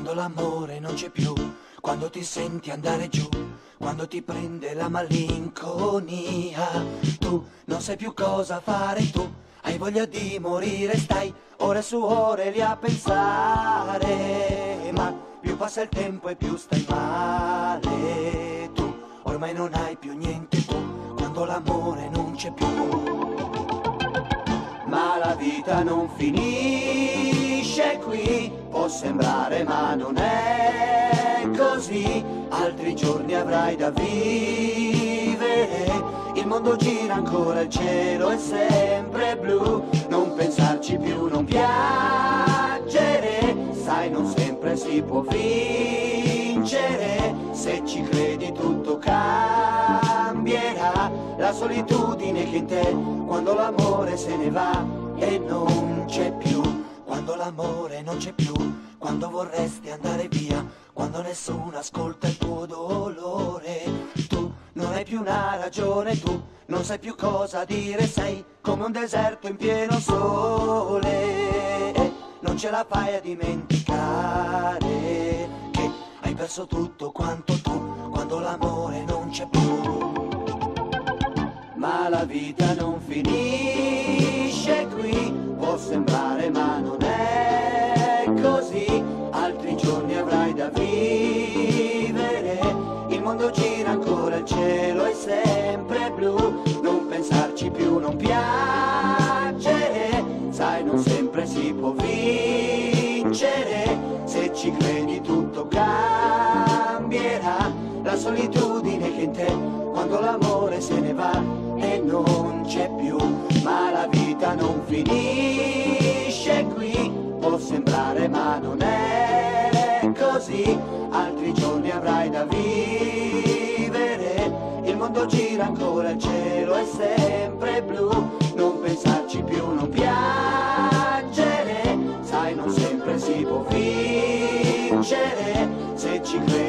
quando l'amore non c'è più, quando ti senti andare giù, quando ti prende la malinconia. Tu non sai più cosa fare, tu hai voglia di morire, stai ore su ore lì a pensare, ma più passa il tempo e più stai male. Tu ormai non hai più niente, tu quando l'amore non c'è più. Ma la vita non finisce qui, può sembrare ma non è così, altri giorni avrai da vivere, il mondo gira ancora, il cielo è sempre blu, non pensarci più, non piangere, sai non sempre si può vincere, se ci credi tutto cambierà, la solitudine che in te, quando l'amore se ne va e non c'è più, quando l'amore non c'è più, quando vorresti andare via, quando nessuno ascolta il tuo dolore, tu non hai più una ragione, tu non sai più cosa dire, sei come un deserto in pieno sole, e non ce la fai a dimenticare che hai perso tutto quanto tu, quando l'amore non c'è più. Ma la vita non finisce qui, può sembrare ma non è così, altri giorni avrai da vivere, il mondo gira ancora, il cielo è sempre blu, non pensarci più, non piangere, sai non sempre si può vincere, se ci credi tutto cambierà, la solitudine che in te, quando l'amore se ne va e non c'è più, ma la vita non finisce qui, può sembrare ma non è così, altri giorni avrai da vivere, il mondo gira ancora, il cielo è sempre blu, non pensarci più, non piangere, sai non sempre si può vincere, se ci credi